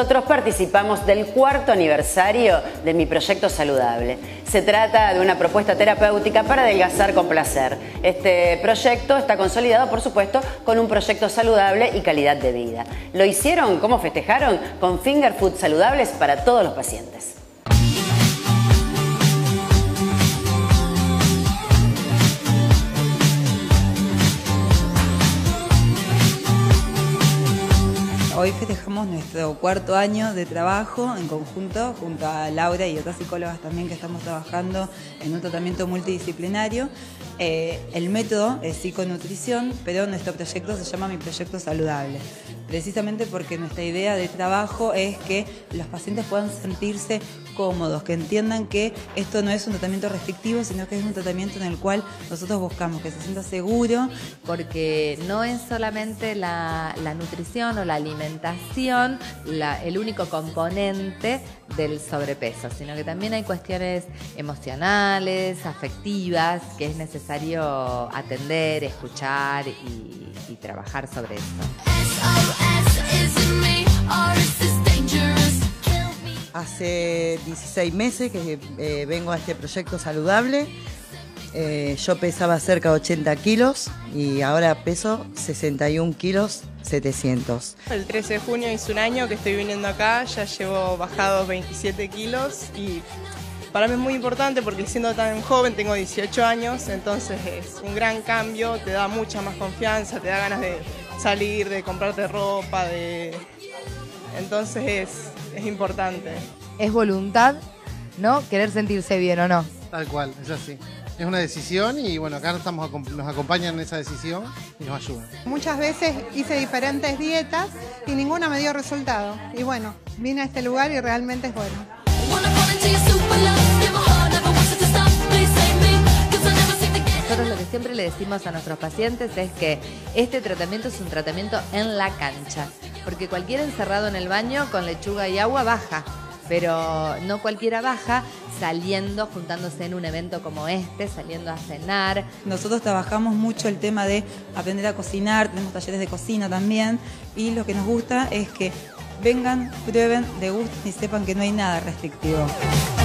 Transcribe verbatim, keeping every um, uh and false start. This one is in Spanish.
Nosotros participamos del cuarto aniversario de Mi Proyecto Saludable. Se trata de una propuesta terapéutica para adelgazar con placer. Este proyecto está consolidado, por supuesto, con un proyecto saludable y calidad de vida. ¿Lo hicieron? ¿Cómo festejaron? Con finger food saludables para todos los pacientes. Hoy festejamos nuestro cuarto año de trabajo en conjunto junto a Laura y otras psicólogas también que estamos trabajando en un tratamiento multidisciplinario. Eh, el método es psiconutrición, pero nuestro proyecto se llama Mi Proyecto Saludable, precisamente porque nuestra idea de trabajo es que los pacientes puedan sentirse cómodos, que entiendan que esto no es un tratamiento restrictivo, sino que es un tratamiento en el cual nosotros buscamos que se sienta seguro. Porque no es solamente la, la nutrición o la alimentación la, el único componente del sobrepeso, sino que también hay cuestiones emocionales, afectivas, que es necesario atender, escuchar y, y trabajar sobre eso. Hace dieciséis meses que eh, vengo a este proyecto saludable. Eh, yo pesaba cerca de ochenta kilos y ahora peso sesenta y un kilos setecientos. El trece de junio hice un año que estoy viniendo acá, ya llevo bajados veintisiete kilos y para mí es muy importante porque siendo tan joven, tengo dieciocho años, entonces es un gran cambio, te da mucha más confianza, te da ganas de salir, de comprarte ropa, de... entonces es, es importante. Es voluntad, ¿no? Querer sentirse bien o no. Tal cual, es así. Es una decisión y bueno, acá estamos, nos acompañan en esa decisión y nos ayudan. Muchas veces hice diferentes dietas y ninguna me dio resultado. Y bueno, vine a este lugar y realmente es bueno. Nosotros lo que siempre le decimos a nuestros pacientes es que este tratamiento es un tratamiento en la cancha, porque cualquiera encerrado en el baño con lechuga y agua baja, pero no cualquiera baja saliendo, juntándose en un evento como este, saliendo a cenar. Nosotros trabajamos mucho el tema de aprender a cocinar, tenemos talleres de cocina también, y lo que nos gusta es que vengan, prueben, degusten y sepan que no hay nada restrictivo.